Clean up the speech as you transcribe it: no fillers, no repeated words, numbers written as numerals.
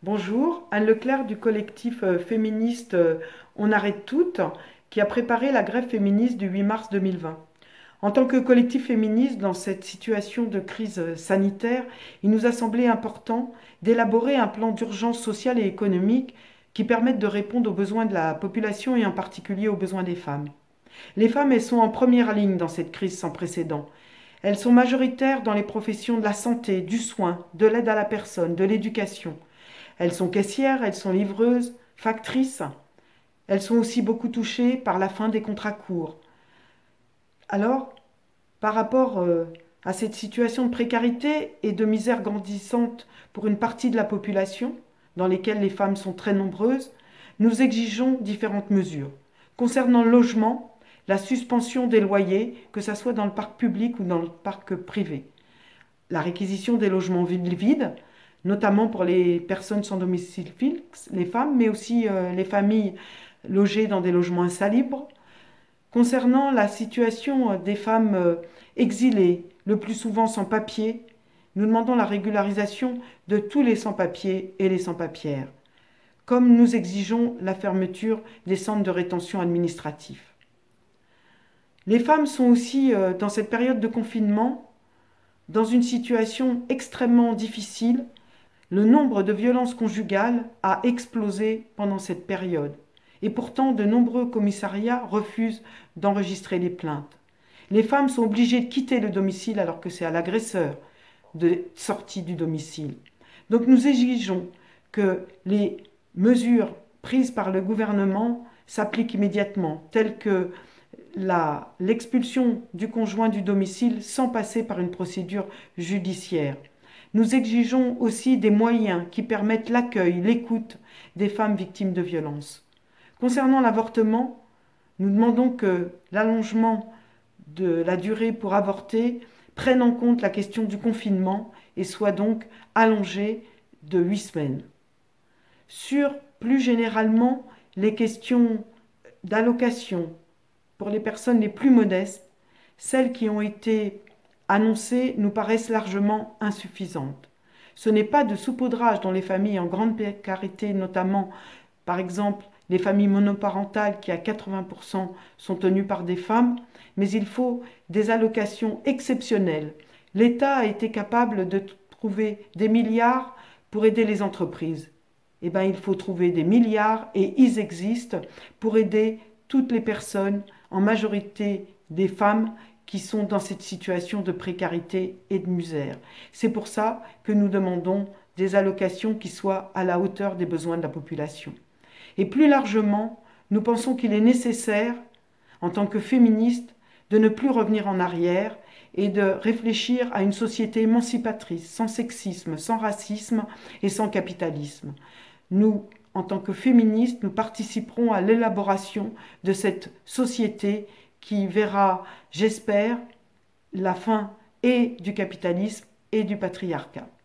Bonjour, Anne Leclerc du collectif féministe On arrête toutes, qui a préparé la grève féministe du 8 mars 2020. En tant que collectif féministe, dans cette situation de crise sanitaire, il nous a semblé important d'élaborer un plan d'urgence sociale et économique qui permette de répondre aux besoins de la population et en particulier aux besoins des femmes. Les femmes, elles sont en première ligne dans cette crise sans précédent. Elles sont majoritaires dans les professions de la santé, du soin, de l'aide à la personne, de l'éducation. Elles sont caissières, elles sont livreuses, factrices. Elles sont aussi beaucoup touchées par la fin des contrats courts. Alors, par rapport à cette situation de précarité et de misère grandissante pour une partie de la population, dans lesquelles les femmes sont très nombreuses, nous exigeons différentes mesures. Concernant le logement, la suspension des loyers, que ce soit dans le parc public ou dans le parc privé. La réquisition des logements vides, notamment pour les personnes sans domicile fixe, les femmes, mais aussi les familles logées dans des logements insalubres. Concernant la situation des femmes exilées, le plus souvent sans papier, nous demandons la régularisation de tous les sans-papiers et les sans-papières, comme nous exigeons la fermeture des centres de rétention administratifs. Les femmes sont aussi, dans cette période de confinement, dans une situation extrêmement difficile. Le nombre de violences conjugales a explosé pendant cette période. Et pourtant, de nombreux commissariats refusent d'enregistrer les plaintes. Les femmes sont obligées de quitter le domicile alors que c'est à l'agresseur de sortir du domicile. Donc nous exigeons que les mesures prises par le gouvernement s'appliquent immédiatement, telles que l'expulsion du conjoint du domicile sans passer par une procédure judiciaire. Nous exigeons aussi des moyens qui permettent l'accueil, l'écoute des femmes victimes de violences. Concernant l'avortement, nous demandons que l'allongement de la durée pour avorter prenne en compte la question du confinement et soit donc allongé de 8 semaines. Sur plus généralement les questions d'allocation pour les personnes les plus modestes, celles qui ont été annoncées nous paraissent largement insuffisantes. Ce n'est pas de saupoudrage dans les familles en grande précarité, notamment par exemple les familles monoparentales qui à 80% sont tenues par des femmes, mais il faut des allocations exceptionnelles. L'État a été capable de trouver des milliards pour aider les entreprises. Eh bien, il faut trouver des milliards, et ils existent, pour aider toutes les personnes, en majorité des femmes, qui sont dans cette situation de précarité et de misère. C'est pour ça que nous demandons des allocations qui soient à la hauteur des besoins de la population. Et plus largement, nous pensons qu'il est nécessaire, en tant que féministes, de ne plus revenir en arrière et de réfléchir à une société émancipatrice, sans sexisme, sans racisme et sans capitalisme. Nous, en tant que féministes, nous participerons à l'élaboration de cette société qui verra, j'espère, la fin et du capitalisme et du patriarcat.